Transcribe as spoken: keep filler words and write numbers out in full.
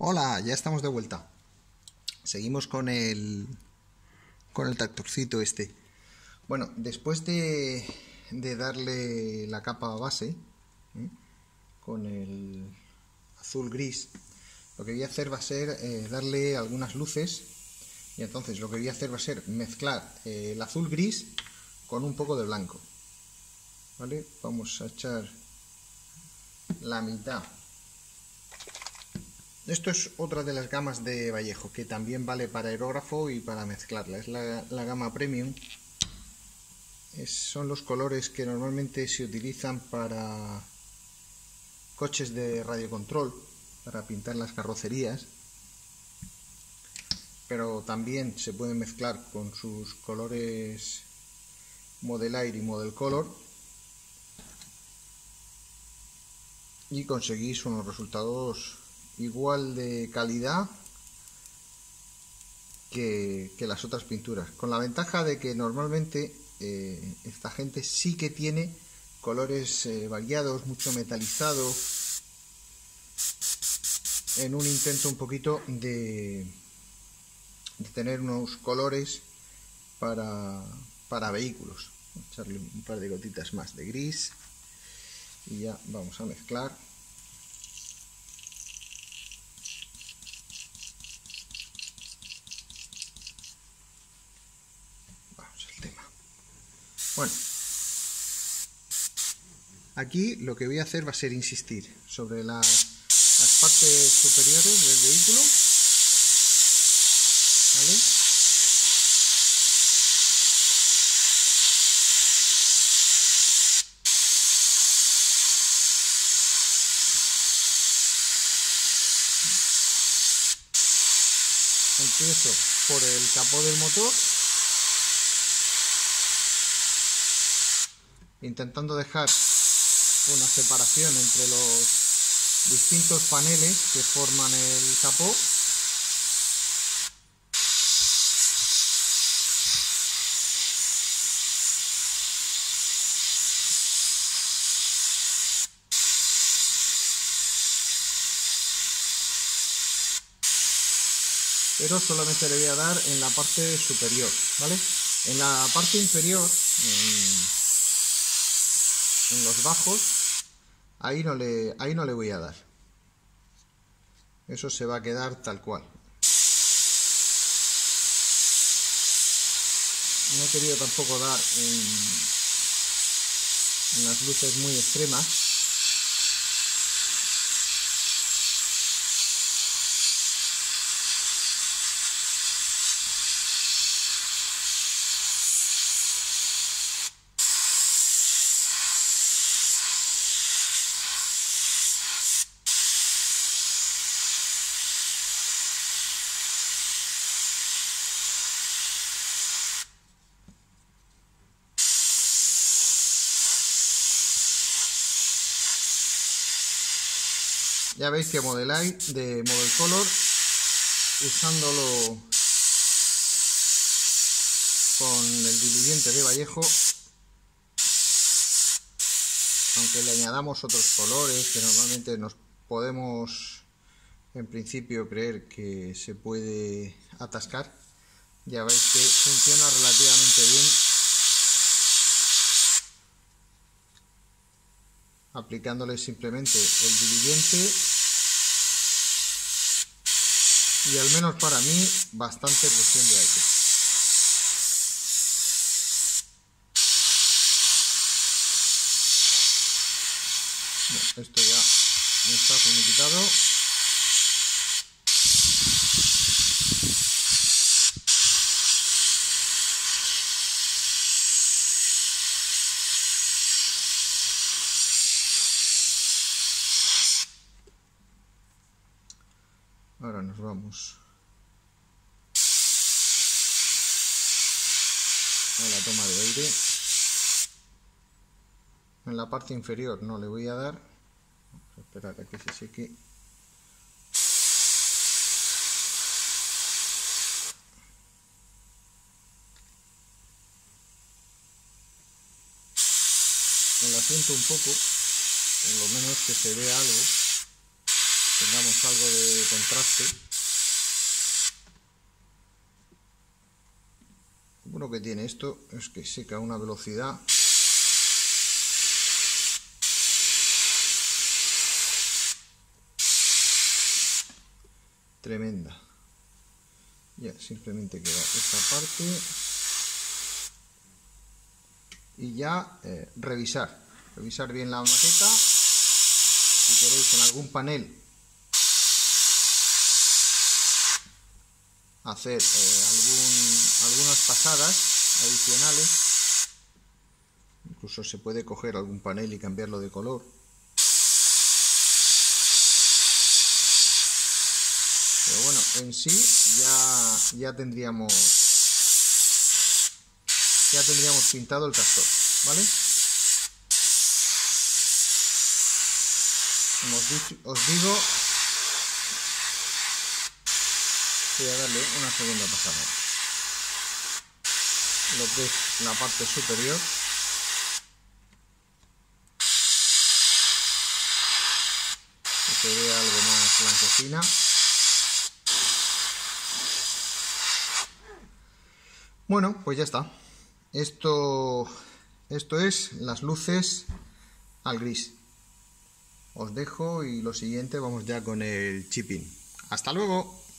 Hola, ya estamos de vuelta. Seguimos con el con el tractorcito este. Bueno, después de, de darle la capa base, ¿eh? con el azul gris, lo que voy a hacer va a ser eh, darle algunas luces. Y entonces lo que voy a hacer va a ser mezclar eh, el azul gris con un poco de blanco. ¿Vale? Vamos a echar la mitad. Esto es otra de las gamas de Vallejo, que también vale para aerógrafo y para mezclarla. Es la, la gama Premium. Es, son los colores que normalmente se utilizan para coches de radiocontrol, para pintar las carrocerías. Pero también se pueden mezclar con sus colores Model Air y Model Color. Y conseguís unos resultados igual de calidad que, que las otras pinturas, con la ventaja de que normalmente eh, esta gente sí que tiene colores eh, variados, mucho metalizado, en un intento un poquito de, de tener unos colores para, para vehículos. Voy a echarle un par de gotitas más de gris y ya vamos a mezclar. Bueno, aquí lo que voy a hacer va a ser insistir sobre la, las partes superiores del vehículo, ¿vale? Empiezo por el capó del motor, intentando dejar una separación entre los distintos paneles que forman el capó. Pero solamente le voy a dar en la parte superior, ¿vale? En la parte inferior, en, en los bajos, ahí no le, ahí no le voy a dar. Eso se va a quedar tal cual. No he querido tampoco dar en, en las luces muy extremas. Ya veis que Model Air de Model Color, usándolo con el diluyente de Vallejo, aunque le añadamos otros colores que normalmente nos podemos en principio creer que se puede atascar, ya veis que funciona relativamente bien aplicándole simplemente el diluyente y, al menos para mí, bastante presión de aire. Bueno, esto ya no está finiquitado. Ahora nos vamos a la toma de aire. En la parte inferior no le voy a dar. Vamos a esperar a que se seque. El asiento un poco, por lo menos que se vea algo. tengamos algo de contraste. Lo bueno que tiene esto es que seca a una velocidad tremenda. Ya simplemente queda esta parte y ya eh, revisar revisar bien la maqueta. Si queréis en algún panel hacer eh, algún, algunas pasadas adicionales, incluso se puede coger algún panel y cambiarlo de color. Pero bueno, en sí ya, ya tendríamos ya tendríamos pintado el tractor, ¿vale? Como os, dicho, os digo, voy a darle una segunda pasada. Lo que es la parte superior. Que se vea algo más blanquecina. Bueno, pues ya está. Esto, esto es las luces al gris. Os dejo y lo siguiente vamos ya con el chipping. ¡Hasta luego!